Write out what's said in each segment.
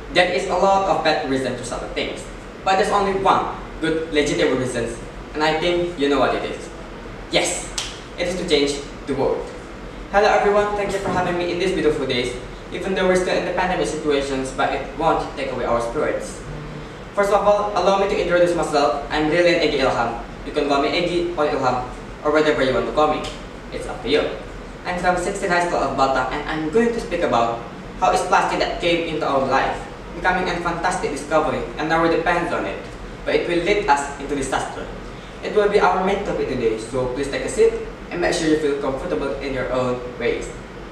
There is a lot of bad reasons to start things, but there's only one good, legitimate reason, and I think you know what it is. Yes, it is to change the world. Hello everyone, thank you for having me in these beautiful days, even though we're still in the pandemic situations, but it won't take away our spirits. First of all, allow me to introduce myself. I'm Brilliant Egi Ilham. You can call me Egi or Ilham, or whatever you want to call me. It's up to you. I'm from 16th High School of BATAM, and I'm going to speak about how is plastic that came into our life, becoming a fantastic discovery, and now we depend on it, but it will lead us into disaster. It will be our main topic today, so please take a seat and make sure you feel comfortable in your own ways.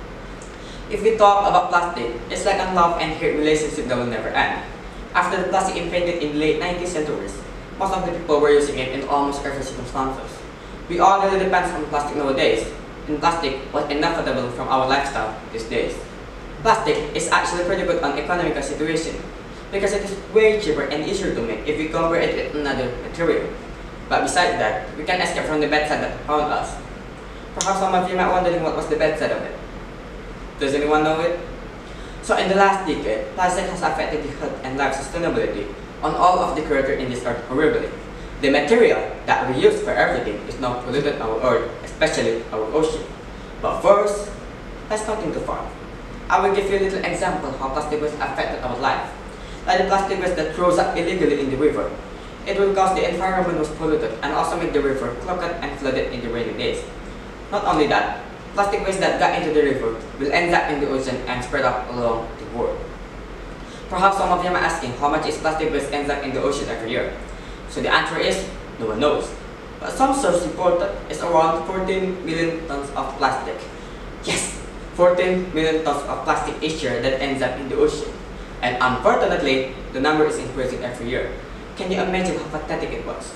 If we talk about plastic, it's like a love and hate relationship that will never end. After the plastic invented in the late 19th centuries, most of the people were using it in almost every circumstances. We all really depend on plastic nowadays, and plastic was inevitable from our lifestyle these days. Plastic is actually pretty good on economical situation because it is way cheaper and easier to make if we compare it with another material. But besides that, we can escape from the bad side that found us. Perhaps some of you might wondering what was the bad side of it. Does anyone know it? So in the last decade, plastic has affected the health and life sustainability on all of the creatures in this earth horribly. The material that we use for everything is now polluted our earth, especially our ocean. But first, let's not think too far. I will give you a little example how plastic waste affected our life. Like the plastic waste that throws up illegally in the river. It will cause the environment was polluted and also make the river clogged and flooded in the rainy days. Not only that, plastic waste that got into the river will end up in the ocean and spread out along the world. Perhaps some of you are asking how much is plastic waste ends up in the ocean every year. So the answer is, no one knows. But some sources reported it's around 14 million tons of plastic. Yes, 14 million tons of plastic each year that ends up in the ocean. And unfortunately, the number is increasing every year. Can you imagine how pathetic it was?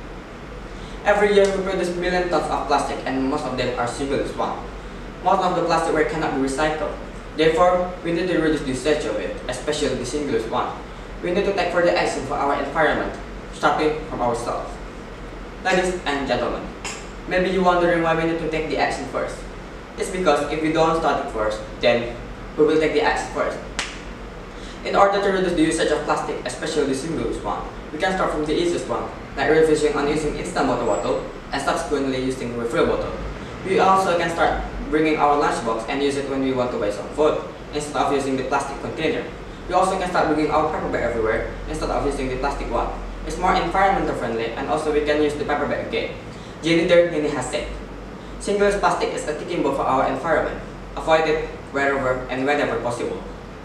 Every year we produce millions tons of plastic and most of them are single-use one. Most of the plastic waste cannot be recycled. Therefore, we need to reduce the usage of it, especially the single-use one. We need to take further action for our environment, starting from ourselves. Ladies and gentlemen, maybe you're wondering why we need to take the action first. It's because if we don't start it first, then we will take the action first. In order to reduce the usage of plastic, especially the single-use one, we can start from the easiest one, like refusing on using instant water bottle and subsequently using refill bottle. We also can start bringing our lunchbox and use it when we want to buy some food, instead of using the plastic container. We also can start bringing our paper bag everywhere, instead of using the plastic one. It's more environmental friendly and also we can use the paper bag again. Jenny Nini has said, single-use plastic is a ticking bomb for our environment. Avoid it wherever and whenever possible.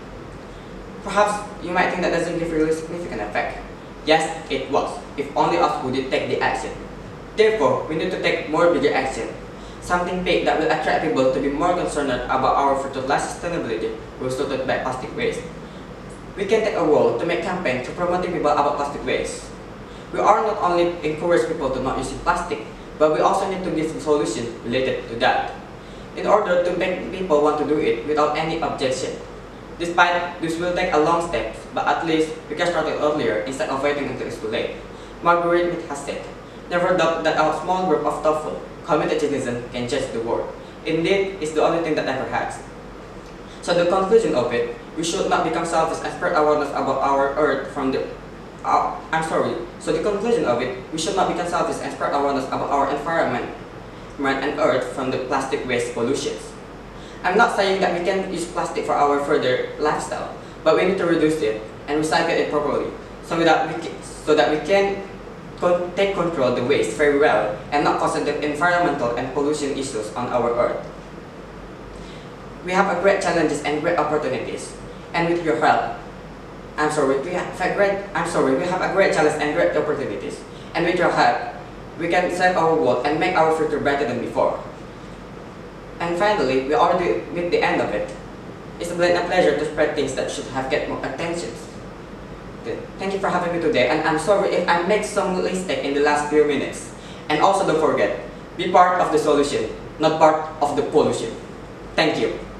Perhaps you might think that doesn't give really significant effect. Yes, it was, if only us who did take the action. Therefore, we need to take more bigger action. Something big that will attract people to be more concerned about our future life sustainability will sorted by plastic waste. We can take a role to make campaign to promoting people about plastic waste. We are not only encourage people to not use plastic, but we also need to give a solution related to that, in order to make people want to do it without any objection. Despite this will take a long step, but at least we can start it earlier instead of waiting until it's too late. Margaret Mead has said, never doubt that a small group of thoughtful, committed citizens can change the world. Indeed, it's the only thing that ever has. So the conclusion of it, we should not become selfish and spread awareness about our earth from the So the conclusion of it, we should not become selfish and spread awareness about our environment and earth from the plastic waste pollutions. I'm not saying that we can use plastic for our further lifestyle, but we need to reduce it and recycle it properly so that we can take control of the waste very well and not cause the environmental and pollution issues on our earth. We have a great challenges and great opportunities, and with your help, we have a great challenge and great opportunities, and with your help, we can save our world and make our future better than before. And finally, we already reached the end of it. It's been a pleasure to spread things that should have get more attention. Thank you for having me today, and I'm sorry if I make some mistake in the last few minutes. And also don't forget, be part of the solution, not part of the pollution. Thank you.